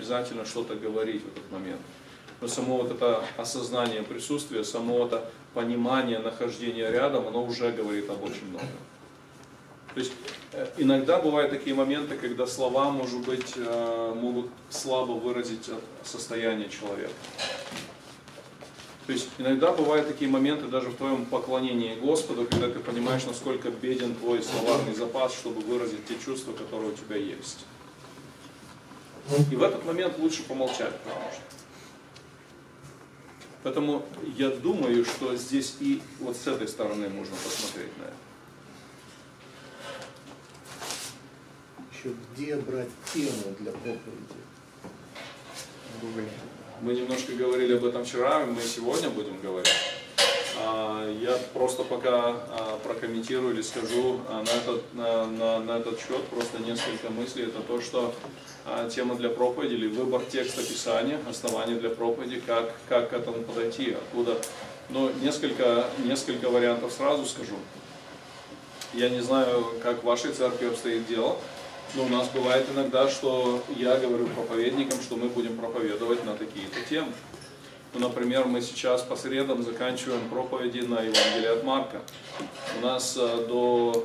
обязательно что-то говорить в этот момент. Но само вот это осознание присутствия, само это понимание нахождения рядом, оно уже говорит об очень многом. То есть иногда бывают такие моменты, когда слова, может быть, могут слабо выразить состояние человека. То есть иногда бывают такие моменты даже в твоем поклонении Господу, когда ты понимаешь, насколько беден твой словарный запас, чтобы выразить те чувства, которые у тебя есть. И в этот момент лучше помолчать, потому что. Поэтому я думаю, что здесь и вот с этой стороны можно посмотреть на это. Еще где брать тему для проповеди? Мы немножко говорили об этом вчера, мы сегодня будем говорить. Я просто пока прокомментирую или скажу на этот счет просто несколько мыслей. Это то, что тема для проповеди или выбор текста Писания, основания для проповеди, как к этому подойти, откуда. Но несколько вариантов сразу скажу. Я не знаю, как в вашей церкви обстоит дело, но у нас бывает иногда, что я говорю проповедникам, что мы будем проповедовать на такие-то темы. Ну, например, мы сейчас по средам заканчиваем проповеди на Евангелие от Марка. У нас до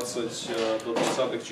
20-х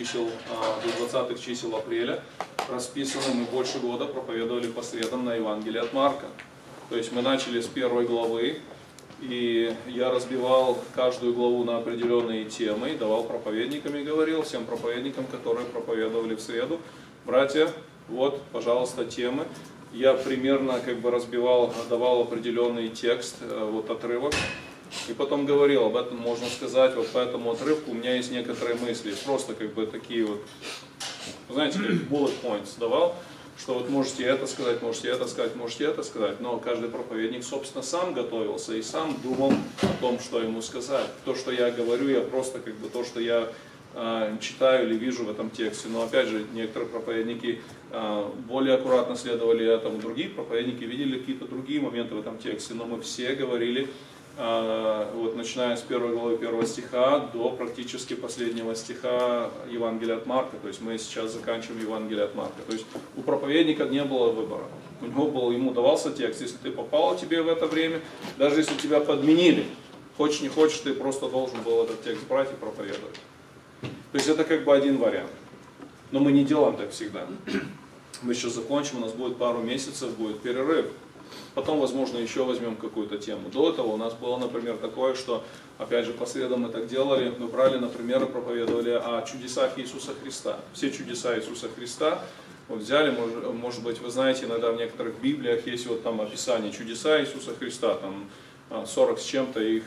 чисел апреля расписано, мы больше года проповедовали по средам на Евангелие от Марка. То есть мы начали с 1 главы, и я разбивал каждую главу на определенные темы, давал проповедникам и говорил всем проповедникам, которые проповедовали в среду: братья, вот, пожалуйста, темы. Я примерно разбивал, давал определенный текст, вот отрывок, и потом говорил: об этом можно сказать, вот по этому отрывку у меня есть некоторые мысли, просто такие вот, знаете, как bullet points давал, что вот можете это сказать, можете это сказать, можете это сказать, но каждый проповедник, собственно, сам готовился и сам думал о том, что ему сказать. То, что я говорю, я просто то, что я читаю или вижу в этом тексте. Но опять же, некоторые проповедники более аккуратно следовали этому, другие проповедники видели какие-то другие моменты в этом тексте, но мы все говорили, вот начиная с 1 главы 1 стиха до практически последнего стиха Евангелия от Марка. То есть мы сейчас заканчиваем Евангелие от Марка. То есть у проповедника не было выбора. Ему давался текст: если ты попал тебе в это время, даже если тебя подменили, хочешь не хочешь, ты просто должен был этот текст брать и проповедовать. То есть это один вариант. Но мы не делаем так всегда. Мы сейчас закончим, у нас будет пару месяцев, будет перерыв. Потом, возможно, еще возьмем какую-то тему. До этого у нас было, например, такое, что, опять же, по средам мы так делали. Мы брали, например, и проповедовали о чудесах Иисуса Христа. Все чудеса Иисуса Христа вот взяли, может быть, вы знаете, иногда в некоторых Библиях есть вот там описание чудеса Иисуса Христа, там 40 с чем-то их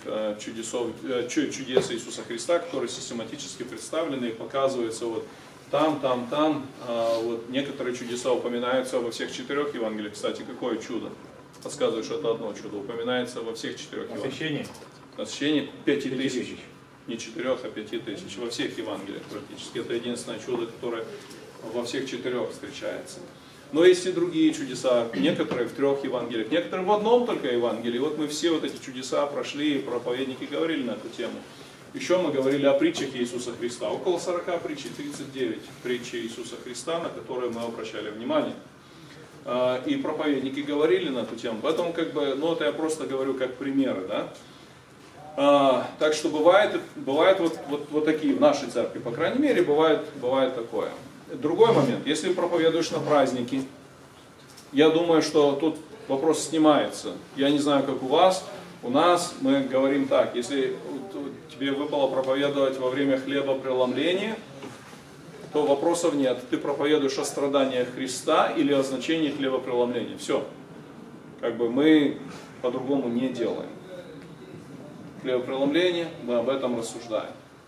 чудес Иисуса Христа, которые систематически представлены и показываются вот там. Вот некоторые чудеса упоминаются во всех 4 Евангелиях. Кстати, какое чудо? Подсказывает, что это одно чудо. Упоминается во всех 4 Евангелиях. Освящение 5000. Не 4, а 5000. Во всех Евангелиях практически. Это единственное чудо, которое во всех 4 встречается. Но есть и другие чудеса, некоторые в 3 Евангелиях, некоторые в одном только Евангелии. Вот мы все вот эти чудеса прошли, и проповедники говорили на эту тему. Еще мы говорили о притчах Иисуса Христа. Около 40 притч, 39 притчи Иисуса Христа, на которые мы обращали внимание. И проповедники говорили на эту тему. Поэтому, это я просто говорю как примеры, да. Так что бывает вот такие в нашей церкви, по крайней мере, бывает такое. Другой момент, если проповедуешь на праздники, я думаю, что тут вопрос снимается. Я не знаю, как у вас, у нас мы говорим так: если тебе выпало проповедовать во время хлебопреломления, то вопросов нет. Ты проповедуешь о страданиях Христа или о значении хлебопреломления. Все. Мы по-другому не делаем. Хлебопреломление, мы об этом рассуждаем.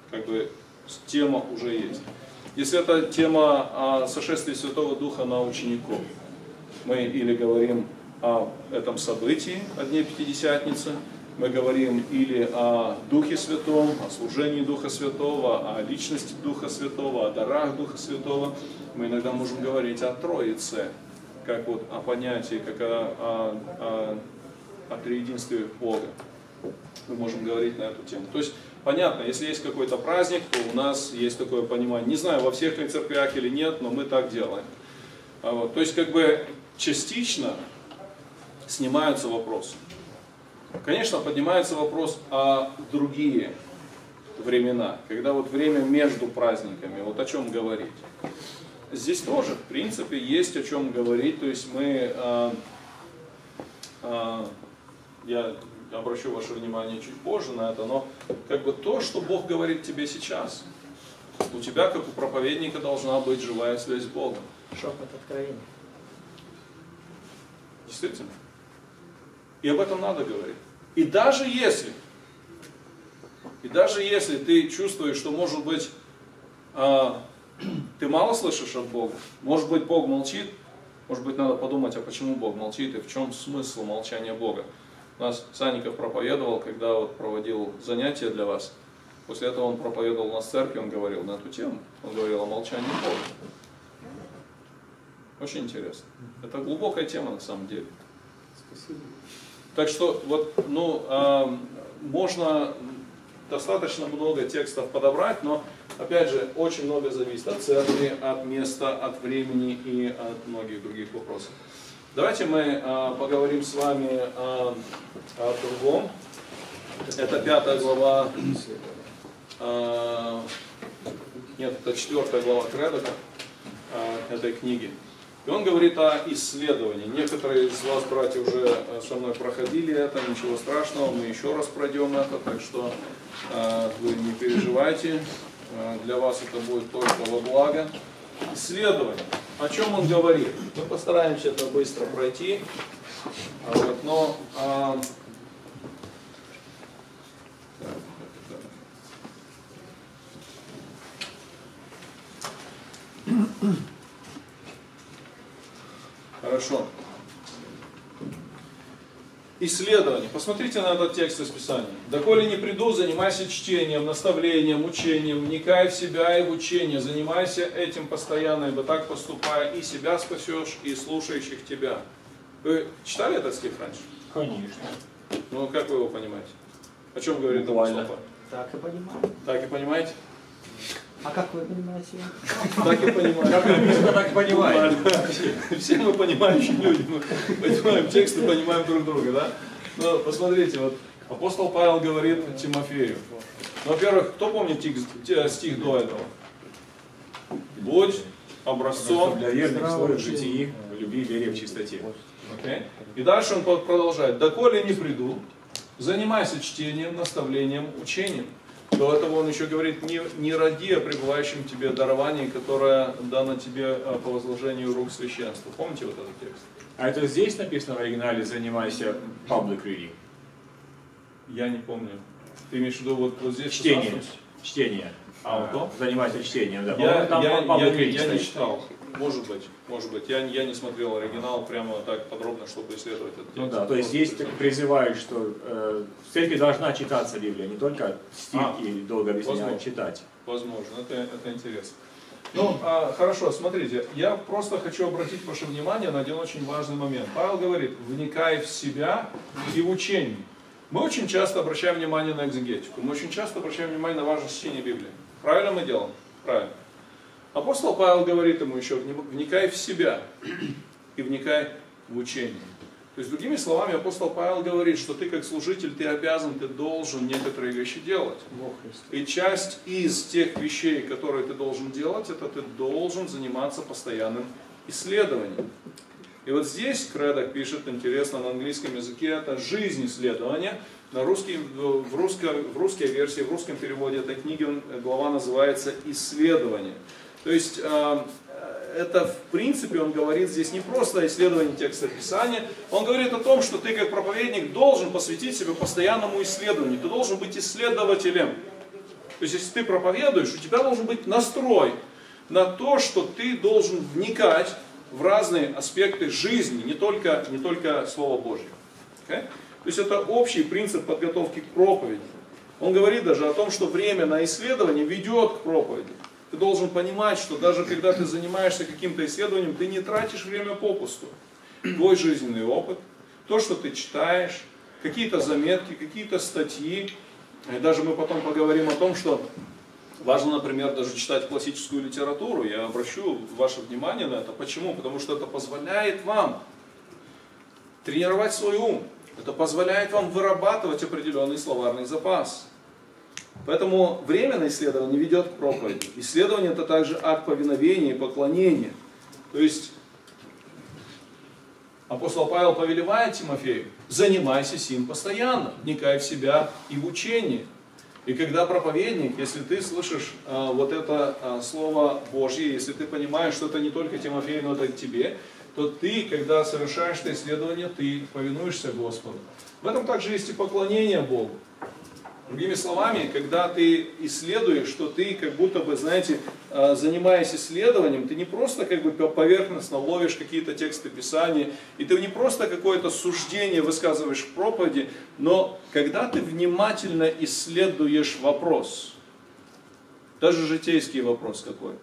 Тема уже есть. Если это тема о сошествии Святого Духа на учеников, мы или говорим о этом событии, о Дне Пятидесятницы, мы говорим или о Духе Святом, о служении Духа Святого, о личности Духа Святого, о дарах Духа Святого. Мы иногда можем говорить о Троице, как о понятии, как о триединстве Бога. Мы можем говорить на эту тему. То есть, понятно, если есть какой-то праздник, то у нас есть такое понимание. Не знаю, во всех ли церквях или нет, но мы так делаем. Вот. То есть как бы частично снимаются вопросы. Конечно, поднимается вопрос о другие времена, когда вот время между праздниками, вот о чем говорить. Здесь тоже, в принципе, есть о чем говорить, то есть мы, я обращу ваше внимание чуть позже на это, но как бы то, что Бог говорит тебе сейчас, у тебя, как у проповедника, должна быть живая связь с Богом. Шепот откровения. Действительно. И об этом надо говорить. И даже если ты чувствуешь, что, может быть, ты мало слышишь от Бога, может быть, Бог молчит, может быть, надо подумать, а почему Бог молчит и в чем смысл молчания Бога. У нас Санников проповедовал, когда вот проводил занятия для вас. После этого он проповедовал у нас в церкви, он говорил на эту тему. Он говорил о молчании Бога. Очень интересно. Это глубокая тема на самом деле. Спасибо. Так что вот, можно достаточно много текстов подобрать, но опять же очень много зависит от церкви, от места, от времени и от многих других вопросов. Давайте мы поговорим с вами о другом. Это 5 глава, нет, это 4 глава Кредока этой книги. И он говорит о исследовании. Некоторые из вас, братья, уже со мной проходили это, ничего страшного, мы еще раз пройдем это, так что вы не переживайте, для вас это будет только во благо. Исследование. О чем он говорит? Мы постараемся это быстро пройти, но хорошо. Исследование. Посмотрите на этот текст из Писания. «Доколе не приду, занимайся чтением, наставлением, учением, вникай в себя и в учение, занимайся этим постоянно, ибо так поступая и себя спасешь, и слушающих тебя». Вы читали этот стих раньше? Конечно. Ну, как вы его понимаете? О чем говорит апостол Павел? Так и понимаю. Так и понимаете? А как вы понимаете его? Так и понимаете. Как написано, так и понимаем. Все мы понимающие люди, мы понимаем тексты, понимаем друг друга, да? Но посмотрите, вот апостол Павел говорит Тимофею. Во-первых, кто помнит стих до этого? Будь образцом Для верных стоит в житии, в любви, вере, в чистоте. Okay. И дальше он продолжает. «Доколе не приду, занимайся чтением, наставлением, учением». До этого он еще говорит, не роди о пребывающем тебе даровании, которое дано тебе по возложению рук священства. Помните вот этот текст? А это здесь написано в оригинале «занимайся public reading»? Я не помню. Ты имеешь в виду вот здесь? Чтение. 16? Чтение. А, вот то? Занимайся чтением, да. Я не читал. Может быть. Я не смотрел оригинал прямо так подробно, чтобы исследовать этот текст. Ну да, то есть здесь призывают, что в церкви должна читаться Библия, не только стих и долго объяснять, а читать. Возможно, это интересно. Ну, хорошо, смотрите, я просто хочу обратить ваше внимание на один очень важный момент. Павел говорит, вникай в себя и в учение. Мы очень часто обращаем внимание на экзегетику, мы очень часто обращаем внимание на важность чтения Библии. Правильно мы делаем? Правильно. Апостол Павел говорит ему еще, вникай в себя и вникай в учение. То есть, другими словами, апостол Павел говорит, что ты как служитель, ты обязан, ты должен некоторые вещи делать. И часть из тех вещей, которые ты должен делать, это ты должен заниматься постоянным исследованием. И вот здесь Кредок пишет, интересно, на английском языке, это жизнь исследования. В русской версии, в русском переводе этой книги глава называется «Исследование». То есть, это в принципе, он говорит здесь не просто о исследовании текста Писания, он говорит о том, что ты как проповедник должен посвятить себя постоянному исследованию, ты должен быть исследователем. То есть, если ты проповедуешь, у тебя должен быть настрой на то, что ты должен вникать в разные аспекты жизни, не только Слово Божье. Okay? То есть, это общий принцип подготовки к проповеди. Он говорит даже о том, что время на исследование ведет к проповеди. Ты должен понимать, что даже когда ты занимаешься каким-то исследованием, ты не тратишь время попусту. Твой жизненный опыт, то, что ты читаешь, какие-то заметки, какие-то статьи. И даже мы потом поговорим о том, что Важно, например, даже читать классическую литературу. Я обращу ваше внимание на это. Почему? Потому что это позволяет вам тренировать свой ум. Это позволяет вам вырабатывать определенный словарный запас. Поэтому время на исследование ведет к проповеди. Исследование — это также акт повиновения и поклонения. То есть апостол Павел повелевает Тимофею: занимайся сим постоянно, вникай в себя и в учение. И когда проповедник, если ты слышишь вот это Слово Божье, если ты понимаешь, что это не только Тимофею, но это тебе, то ты, когда совершаешь это исследование, ты повинуешься Господу. В этом также есть и поклонение Богу. Другими словами, когда ты исследуешь, что ты как будто бы, знаете, занимаясь исследованием, ты не просто как бы поверхностно ловишь какие-то тексты Писания, и ты не просто какое-то суждение высказываешь в проповеди, но когда ты внимательно исследуешь вопрос, даже житейский вопрос какой-то,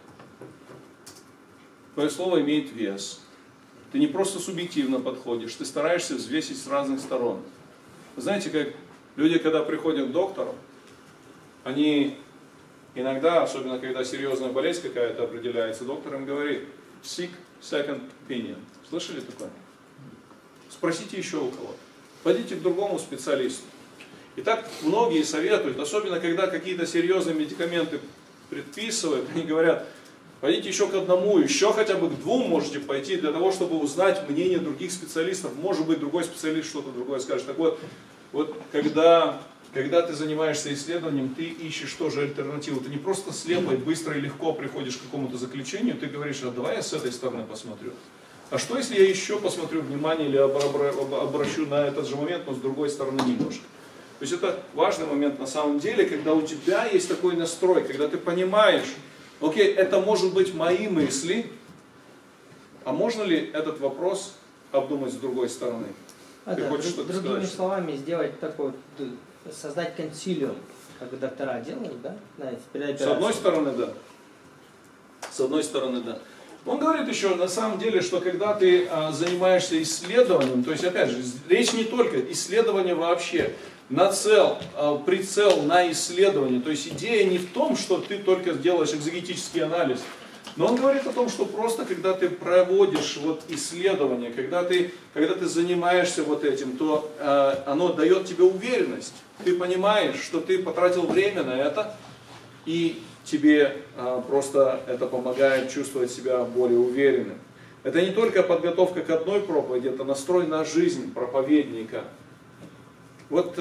твое слово имеет вес. Ты не просто субъективно подходишь, ты стараешься взвесить с разных сторон. Знаете, как люди, когда приходят к доктору, они иногда, особенно когда серьезная болезнь какая-то определяется, доктор им говорит: seek second opinion. Слышали такое? Спросите еще у кого-то. Пойдите к другому специалисту. И так многие советуют, особенно когда какие-то серьезные медикаменты предписывают, они говорят: пойдите еще к одному, еще хотя бы к двум можете пойти, для того, чтобы узнать мнение других специалистов. Может быть, другой специалист что-то другое скажет. Так вот, когда ты занимаешься исследованием, ты ищешь тоже альтернативу. Ты не просто слепо и быстро и легко приходишь к какому-то заключению, ты говоришь: а давай я с этой стороны посмотрю. А что, если я еще посмотрю внимание или обращу на этот же момент, но с другой стороны немножко? То есть это важный момент на самом деле, когда у тебя есть такой настрой, когда ты понимаешь: окей, это может быть мои мысли, а можно ли этот вопрос обдумать с другой стороны? Да, другими сказать? словами, сделать такой, создать консилиум, как доктора делают, да? Знаете, перед операцией. С одной стороны, да. С одной стороны, да. Он говорит еще, на самом деле, что когда ты занимаешься исследованием, то есть, опять же, речь не только исследование вообще, прицел на исследование. То есть идея не в том, что ты только делаешь экзегетический анализ, но он говорит о том, что просто когда ты проводишь вот исследование, когда ты занимаешься вот этим, то оно дает тебе уверенность. Ты понимаешь, что ты потратил время на это, и тебе просто это помогает чувствовать себя более уверенным. Это не только подготовка к одной проповеди, это настрой на жизнь проповедника. Вот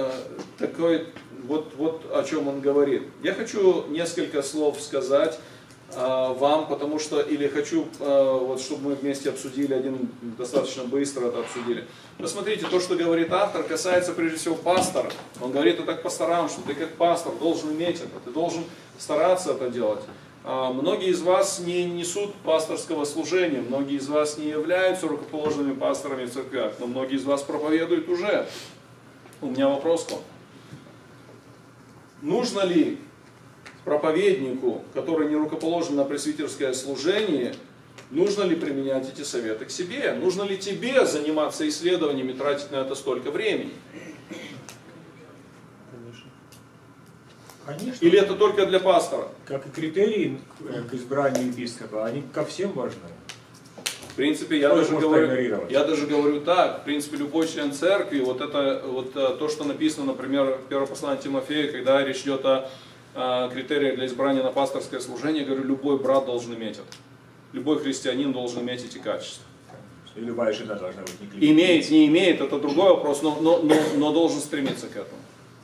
о чем он говорит. Я хочу несколько слов сказать вам, потому что, или хочу, чтобы мы вместе обсудили, достаточно быстро это обсудили. Посмотрите, то, что говорит автор, касается прежде всего пастора. Он говорит это к пасторам, что ты как пастор должен иметь это, ты должен стараться это делать. Многие из вас не несут пасторского служения, многие из вас не являются рукоположенными пасторами в церквях, но многие из вас проповедуют уже. У меня вопрос к вам. Нужно ли проповеднику, который не рукоположен на пресвитерское служение, нужно ли применять эти советы к себе? Нужно ли тебе заниматься исследованиями, тратить на это столько времени? Конечно. Или это только для пастора? Как и критерии к избранию епископа, они ко всем важны. В принципе, я даже говорю так, в принципе, любой член церкви, то, что написано, например, в 1 послании Тимофея, когда речь идет о критериях для избрания на пасторское служение, я говорю, любой брат должен иметь это. Любой христианин должен иметь эти качества. И любая жена должна быть не клиент. Имеет, не имеет, это другой вопрос, но должен стремиться к этому.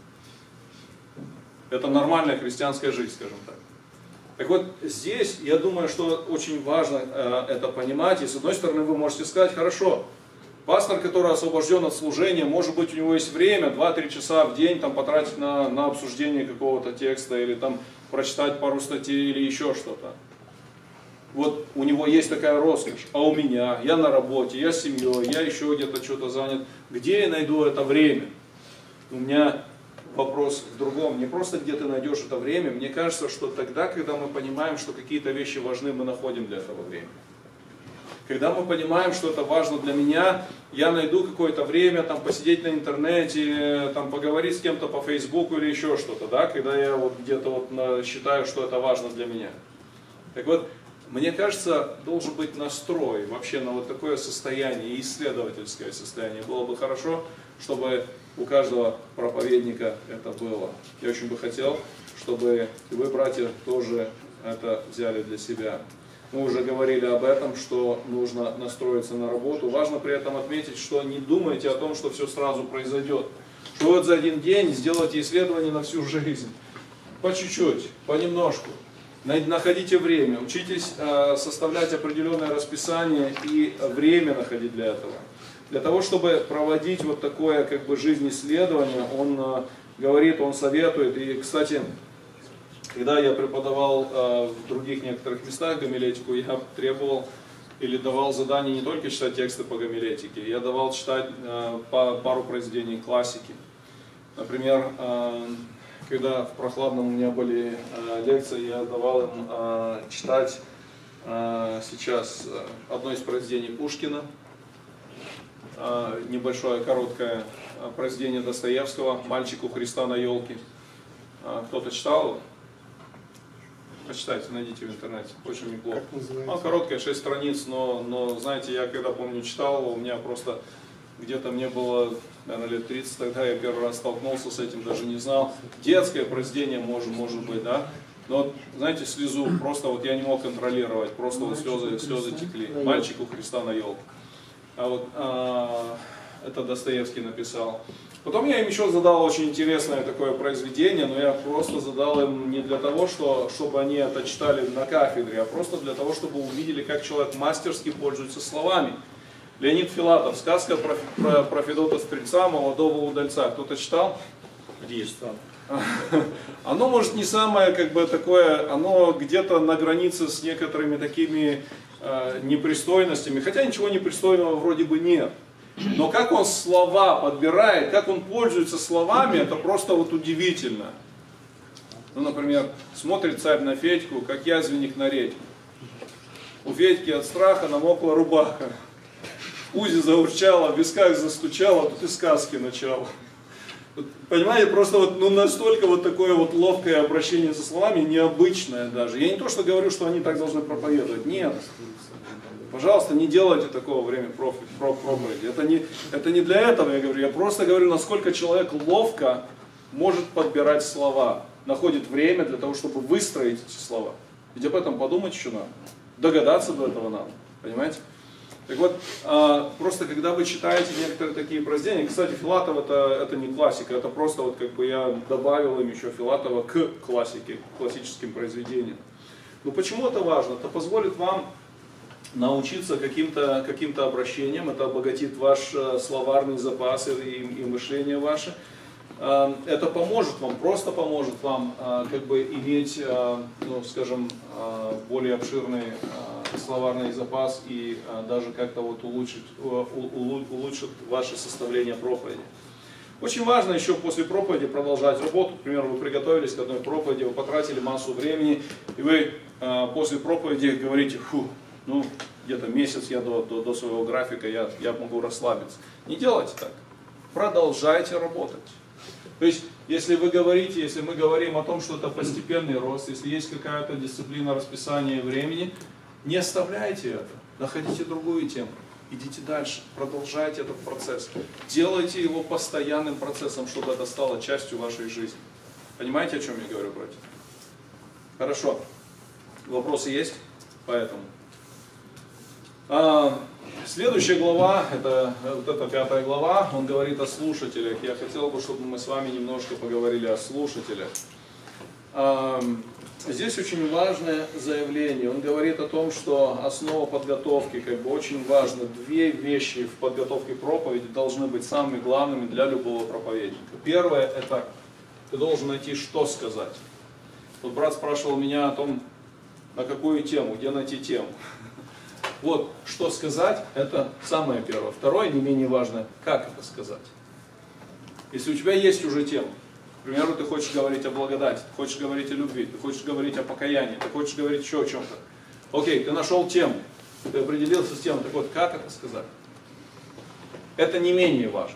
Это нормальная христианская жизнь, скажем так. Так вот, здесь, я думаю, что очень важно это понимать. И с одной стороны, вы можете сказать: хорошо, пастор, который освобожден от служения, может быть, у него есть время, 2-3 часа в день потратить на обсуждение какого-то текста, или прочитать пару статей, или еще что-то. Вот у него есть такая роскошь. А у меня, я на работе, я с семьей, я еще где-то что-то занят. Где я найду это время? У меня вопрос в другом. Не просто где ты найдешь это время. Мне кажется, что тогда, когда мы понимаем, что какие-то вещи важны, мы находим для этого время. Когда мы понимаем, что это важно для меня, я найду какое-то время там, посидеть на интернете, там, поговорить с кем-то по Фейсбуку или еще что-то, да, когда я вот где-то вот считаю, что это важно для меня. Так вот, мне кажется, должен быть настрой вообще на вот такое состояние, исследовательское состояние. Было бы хорошо, чтобы у каждого проповедника это было. Я очень бы хотел, чтобы и вы, братья, тоже это взяли для себя. Мы уже говорили об этом, что нужно настроиться на работу. Важно при этом отметить, что не думайте о том, что все сразу произойдет. Что вот за один день сделайте исследование на всю жизнь. По чуть-чуть, понемножку. Находите время, учитесь составлять определенное расписание и время находить для этого. Для того, чтобы проводить вот такое как бы жизнь исследования, он говорит, он советует. И, кстати, когда я преподавал в других некоторых местах гомилетику, я требовал или давал задание не только читать тексты по гомилетике, я давал читать пару произведений классики. Например, когда в Прохладном у меня были лекции, я давал им читать сейчас одно из произведений Пушкина, небольшое, короткое произведение Достоевского «Мальчик у Христа на елке». Кто-то читал его? Почитайте, найдите в интернете, очень неплохо. Короткое, 6 страниц, но знаете, я когда помню читал его, у меня просто где-то мне было, наверное, лет 30, тогда я первый раз столкнулся с этим, даже не знал. Детское произведение может быть, да. Но, знаете, слезу просто вот я не мог контролировать, просто вот слезы текли. «Мальчик у Христа на елке». Это Достоевский написал. Потом я им еще задал очень интересное такое произведение, но я просто задал им не для того, чтобы они это читали на кафедре, а просто для того, чтобы увидели, как человек мастерски пользуется словами. Леонид Филатов, сказка про Федота Стрельца, молодого удальца. Кто-то читал? Оно, может, не самое как бы такое, оно где-то на границе с некоторыми такими непристойностями, хотя ничего непристойного вроде бы нет. Но как он слова подбирает, как он пользуется словами, это просто вот удивительно. Ну, например, смотрит царь на Федьку, как язвенник на редьку. У Федьки от страха намокла рубаха. В пузе заурчала, в висках застучала, тут и сказки начало. Понимаете, просто вот, настолько вот такое вот ловкое обращение со словами, необычное даже. Я не то, что говорю, что они так должны проповедовать. Нет. Пожалуйста, не делайте такого во время проповеди. Это не для этого я говорю. Я просто говорю, насколько человек ловко может подбирать слова. Находит время для того, чтобы выстроить эти слова. Ведь об этом подумать еще надо. Догадаться до этого надо. Понимаете? Так вот, просто когда вы читаете некоторые такие произведения, кстати, Филатов это не классика, это просто вот как бы я добавил им еще Филатова к классике, к классическим произведениям. Но почему это важно? Это позволит вам научиться каким-то обращениям, это обогатит ваш словарный запас и мышление ваше. Это поможет вам, просто поможет вам как бы иметь, скажем, более обширный словарный запас и даже как-то вот улучшит ваше составление проповеди. Очень важно еще после проповеди продолжать работу. К примеру, вы приготовились к одной проповеди, вы потратили массу времени, и вы после проповеди говорите, где-то месяц я до своего графика, я могу расслабиться. Не делайте так. Продолжайте работать. То есть, если мы говорим о том, что это постепенный рост, если есть какая-то дисциплина расписания времени, не оставляйте это, находите другую тему, идите дальше, продолжайте этот процесс, делайте его постоянным процессом, чтобы это стало частью вашей жизни. Понимаете, о чем я говорю, братья? Хорошо. Вопросы есть? Поэтому. Следующая глава, это 5 глава, он говорит о слушателях. Я хотел бы, чтобы мы с вами немножко поговорили о слушателях. Здесь очень важное заявление. Он говорит о том, что основа подготовки, очень важно, 2 вещи в подготовке проповеди должны быть самыми главными для любого проповедника. Первое, это ты должен найти, что сказать. Вот брат спрашивал меня о том, на какую тему, где найти тему. Вот, что сказать, это самое первое. Второе, не менее важное, как это сказать. Если у тебя есть уже тема, к примеру, ты хочешь говорить о благодати, ты хочешь говорить о любви, ты хочешь говорить о покаянии, ты хочешь говорить еще о чем-то. Окей, ты нашел тему. Ты определился с тем, так вот, как это сказать? Это не менее важно.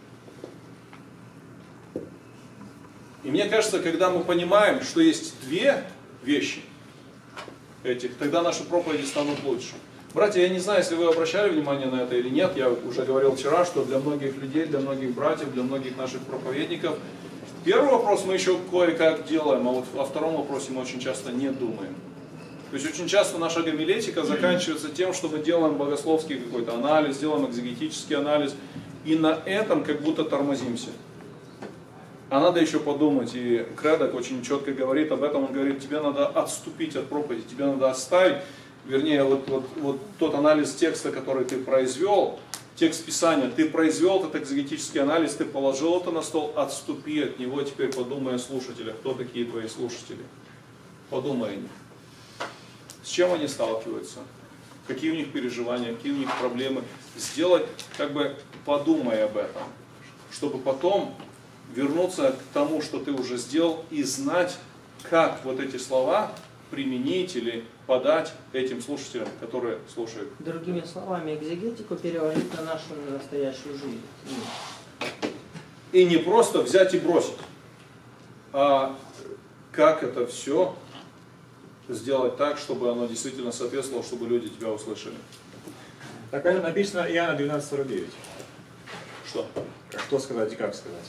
И мне кажется, когда мы понимаем, что есть две вещи этих, тогда наши проповеди станут лучше. Братья, я не знаю, если вы обращали внимание на это или нет, я уже говорил вчера, что для многих людей, для многих братьев, для многих наших проповедников, первый вопрос мы еще кое-как делаем, а вот о втором вопросе мы очень часто не думаем. То есть очень часто наша гомилетика заканчивается тем, что мы делаем богословский какой-то анализ, делаем экзегетический анализ, и на этом как будто тормозимся. А надо еще подумать, и Кредок очень четко говорит об этом, он говорит, тебе надо отступить от проповеди, тебе надо оставить, вернее, вот тот анализ текста, который ты произвел, текст Писания, ты произвел этот экзегетический анализ, ты положил это на стол, отступи от него, теперь подумай о слушателях, кто такие твои слушатели, подумай о них. С чем они сталкиваются, какие у них переживания, какие у них проблемы, сделать, как бы подумай об этом, чтобы потом вернуться к тому, что ты уже сделал, и знать, как вот эти слова применить или подать этим слушателям, которые слушают. Другими словами, экзегетику переложить на нашу настоящую жизнь. И не просто взять и бросить, а как это все сделать так, чтобы оно действительно соответствовало, чтобы люди тебя услышали. Так это написано Иоанна 12:49. Что? Что сказать и как сказать.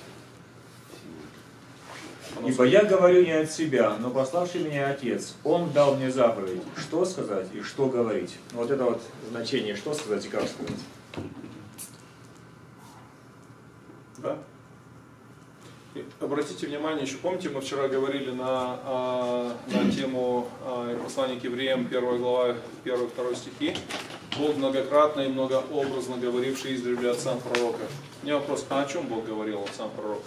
Ибо я говорю не от себя, но пославший меня Отец, Он дал мне заповедь, что сказать и что говорить. Вот это вот значение, что сказать и как сказать. Да? И обратите внимание, еще помните, мы вчера говорили на тему послания к евреям, 1 глава, 1-2 стихи. Бог многократно и многообразно говоривший издревле отцам пророков. У меня вопрос, а о чем Бог говорил отцам пророков?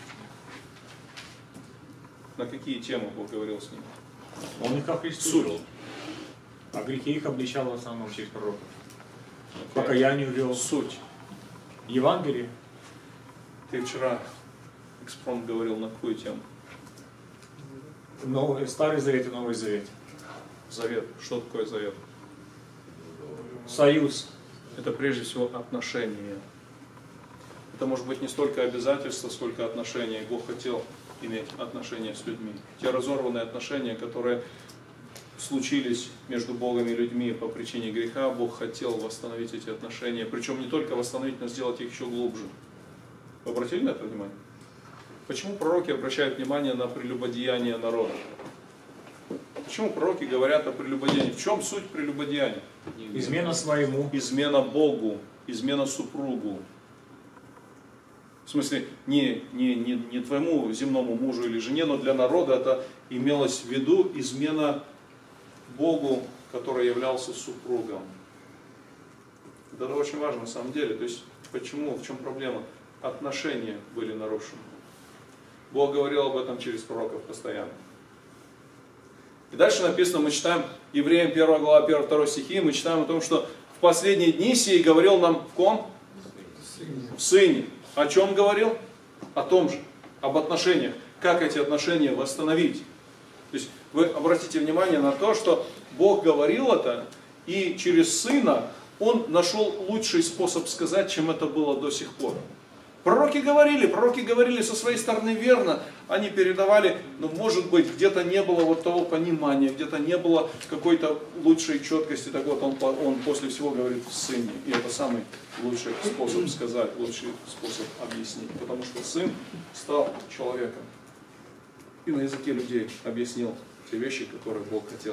На какие темы Бог говорил с ними? Он их ко Христу вел, а грехи их обличал в основном через пророков. Покаянию вел. Суть. Евангелие. Ты вчера экспромт говорил на какую тему? Старый Завет и Новый Завет. Завет. Что такое завет? Союз. Это прежде всего отношения. Это может быть не столько обязательства, сколько отношения. Бог хотел иметь отношения с людьми. Те разорванные отношения, которые случились между Богом и людьми по причине греха, Бог хотел восстановить эти отношения. Причем не только восстановить, но сделать их еще глубже. Вы обратили на это внимание? Почему пророки обращают внимание на прелюбодеяние народа? Почему пророки говорят о прелюбодеянии? В чем суть прелюбодеяния? Измена своему. Измена Богу, измена супругу. В смысле, не твоему земному мужу или жене, но для народа это имелось в виду измена Богу, который являлся супругом. Это очень важно на самом деле. То есть, почему, в чем проблема? Отношения были нарушены. Бог говорил об этом через пророков постоянно. И дальше написано, мы читаем Евреям 1 глава, 1-2 стихи, мы читаем о том, что в последние дни сей говорил нам в ком? В Сыне. О чем говорил? О том же, об отношениях. Как эти отношения восстановить? То есть вы обратите внимание на то, что Бог говорил это, и через Сына Он нашел лучший способ сказать, чем это было до сих пор. Пророки говорили со своей стороны верно, они передавали, но может быть где-то не было вот того понимания, где-то не было какой-то лучшей четкости, так вот он после всего говорит в Сыне, и это самый лучший способ сказать, лучший способ объяснить, потому что Сын стал человеком и на языке людей объяснил те вещи, которые Бог хотел.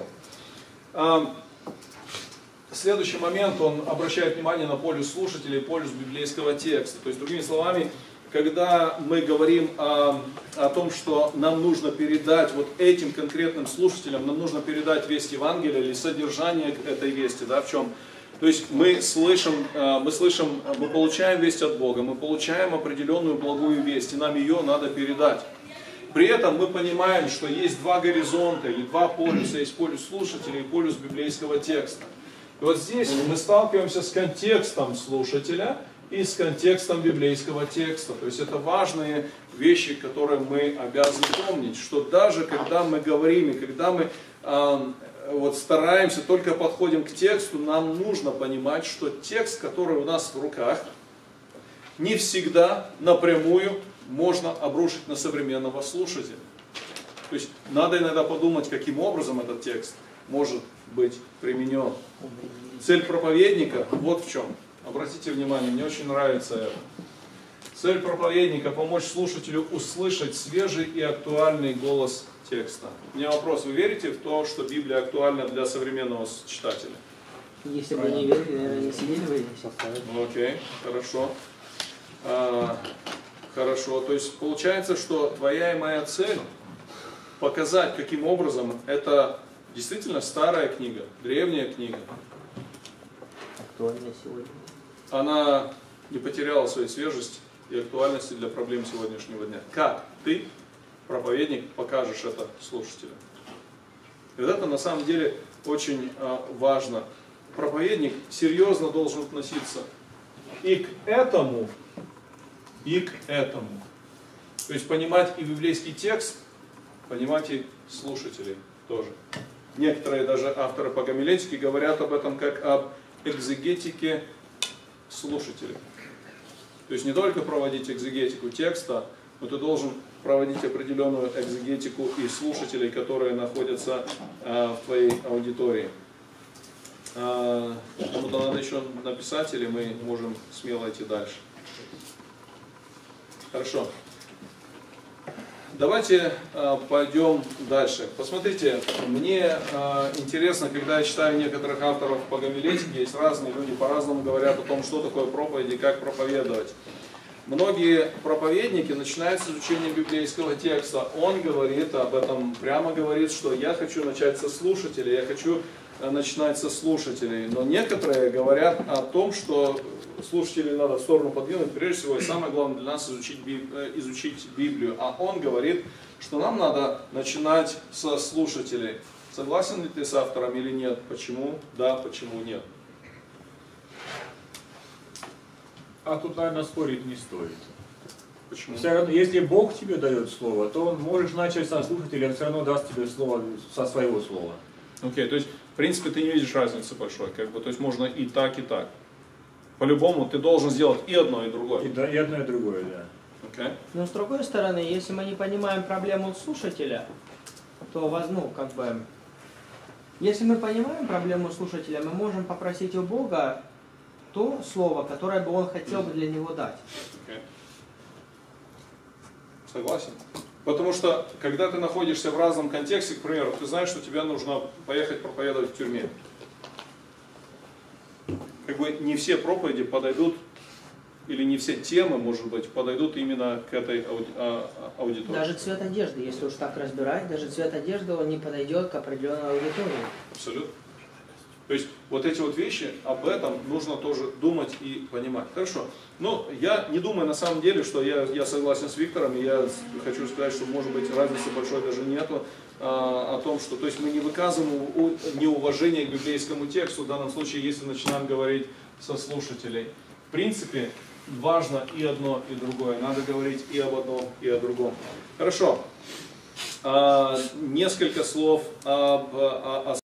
Следующий момент, он обращает внимание на полюс слушателей, полюс библейского текста. То есть, другими словами, когда мы говорим о том, что нам нужно передать вот этим конкретным слушателям, нам нужно передать весть Евангелия или содержание этой вести, да, в чем? То есть мы получаем весть от Бога, мы получаем определенную благую весть, и нам ее надо передать. При этом мы понимаем, что есть два горизонта или два полюса, есть полюс слушателей и полюс библейского текста. И вот здесь мы сталкиваемся с контекстом слушателя и с контекстом библейского текста. То есть это важные вещи, которые мы обязаны помнить, что даже когда мы говорим и когда мы вот стараемся, только подходим к тексту, нам нужно понимать, что текст, который у нас в руках, не всегда напрямую можно обрушить на современного слушателя. То есть надо иногда подумать, каким образом этот текст может быть применен. Цель проповедника вот в чем. Обратите внимание, мне очень нравится это. Цель проповедника – помочь слушателю услышать свежий и актуальный голос текста. У меня вопрос, вы верите в то, что Библия актуальна для современного читателя? Если бы не верили, наверное, не сидели бы здесь. Окей, хорошо. Хорошо, то есть получается, что твоя и моя цель – показать, каким образом это действительно старая книга, древняя книга. Актуальная сегодня. Она не потеряла своей свежести и актуальности для проблем сегодняшнего дня. Как ты, проповедник, покажешь это слушателю? И это на самом деле очень важно. Проповедник серьезно должен относиться и к этому, и к этому. То есть понимать и библейский текст, понимать и слушателей тоже. Некоторые даже авторы по гомилетике говорят об этом как об экзегетике слушателей. То есть не только проводить экзегетику текста, но ты должен проводить определенную экзегетику и слушателей, которые находятся в твоей аудитории. Кому-то надо еще написать, или мы можем смело идти дальше. Хорошо. Давайте пойдем дальше. Посмотрите, мне интересно, когда я читаю некоторых авторов по гомилетике, есть разные люди, по-разному говорят о том, что такое проповедь и как проповедовать. Многие проповедники начинают с изучения библейского текста. Он говорит об этом, прямо говорит, что я хочу начать со слушателей, я хочу начинать со слушателей. Но некоторые говорят о том, что слушателей надо в сторону подвинуть, прежде всего, и самое главное для нас изучить Библию. А он говорит, что нам надо начинать со слушателей. Согласен ли ты с автором или нет? Почему? Да, почему нет? А тут, наверное, спорить не стоит. Почему? Все равно, если Бог тебе дает слово, то Он можешь начать со слушателя, Он все равно даст тебе слово со своего слова. Окей, то есть, в принципе, ты не видишь разницы большой, как бы, то есть можно и так, и так. По-любому ты должен сделать и одно, и другое. И одно, и другое, да. Okay. Но с другой стороны, если мы не понимаем проблему слушателя, то, если мы понимаем проблему слушателя, мы можем попросить у Бога то слово, которое бы Он хотел бы для него дать. Okay. Согласен. Потому что, когда ты находишься в разном контексте, к примеру, ты знаешь, что тебе нужно поехать проповедовать в тюрьме. Как бы не все проповеди подойдут, или не все темы, может быть, подойдут именно к этой аудитории. Даже цвет одежды, если уж так разбирать, даже цвет одежды, он не подойдет к определенной аудитории. Абсолютно. То есть вот эти вот вещи, об этом нужно тоже думать и понимать. Хорошо. Но я не думаю на самом деле, что я согласен с Виктором, и я хочу сказать, что может быть разницы большой даже нету о том, что то есть мы не выказываем неуважение к библейскому тексту, в данном случае, если начинаем говорить со слушателей. В принципе, важно и одно, и другое. Надо говорить и об одном, и о другом. Хорошо. Несколько слов о